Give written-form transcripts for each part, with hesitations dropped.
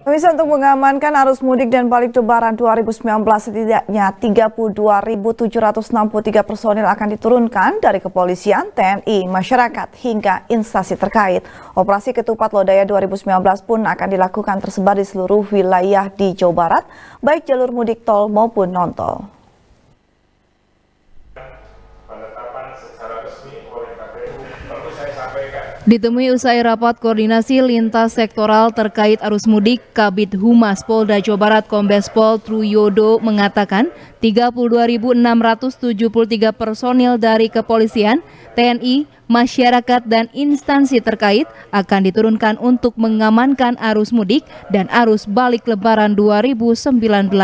Pemirsa, untuk mengamankan arus mudik dan balik Lebaran 2019, setidaknya 32.763 personil akan diturunkan dari kepolisian, TNI, masyarakat, hingga instansi terkait. Operasi Ketupat Lodaya 2019 pun akan dilakukan tersebar di seluruh wilayah di Jawa Barat, baik jalur mudik tol maupun non-tol. Ditemui usai rapat koordinasi lintas sektoral terkait arus mudik, Kabid Humas Polda Jawa Barat Kombes Pol Truyodo mengatakan 32.673 personil dari kepolisian, TNI, masyarakat dan instansi terkait akan diturunkan untuk mengamankan arus mudik dan arus balik Lebaran 2019.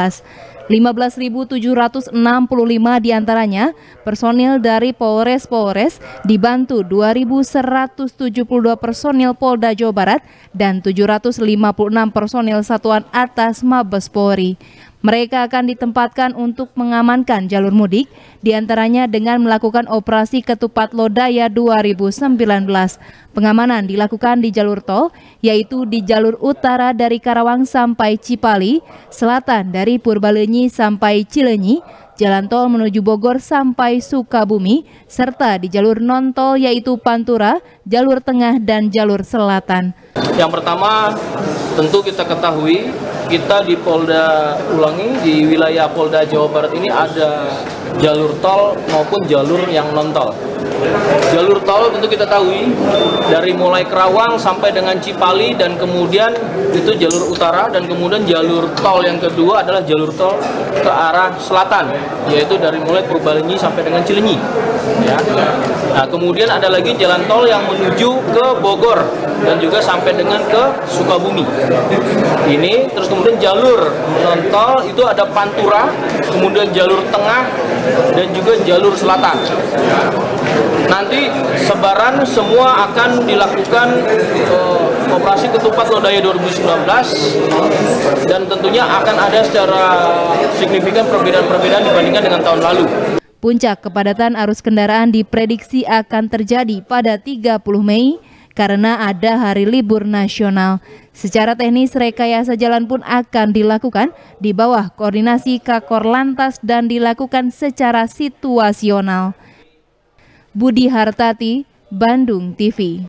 15.765 diantaranya personil dari Polres dibantu 2.172 personil Polda Jawa Barat dan 756 personil Satuan Atas Mabes Polri. Mereka akan ditempatkan untuk mengamankan jalur mudik, diantaranya dengan melakukan operasi Ketupat Lodaya 2019. Pengamanan dilakukan di jalur tol, yaitu di jalur utara dari Karawang sampai Cipali, selatan dari Purbalenyi sampai Cileunyi, jalan tol menuju Bogor sampai Sukabumi, serta di jalur non-tol yaitu Pantura, jalur tengah dan jalur selatan. Yang pertama tentu kita ketahui, kita di di wilayah Polda Jawa Barat ini ada jalur tol maupun jalur yang non-tol. Jalur tol tentu kita tahu dari mulai Karawang sampai dengan Cipali, dan kemudian itu jalur utara, dan kemudian jalur tol yang kedua adalah jalur tol ke arah selatan, yaitu dari mulai Purbalenyi sampai dengan Cileunyi. Ya. Nah, kemudian ada lagi jalan tol yang menuju ke Bogor dan juga sampai dengan ke Sukabumi. Ini terus kemudian jalur non tol itu ada Pantura, kemudian jalur tengah dan juga jalur selatan. Nanti sebaran semua akan dilakukan operasi Ketupat Lodaya 2019, dan tentunya akan ada secara signifikan perbedaan-perbedaan dibandingkan dengan tahun lalu. Puncak kepadatan arus kendaraan diprediksi akan terjadi pada 30 Mei karena ada hari libur nasional. Secara teknis, rekayasa jalan pun akan dilakukan di bawah koordinasi Kakor Lantas dan dilakukan secara situasional. Budi Hartati, Bandung TV.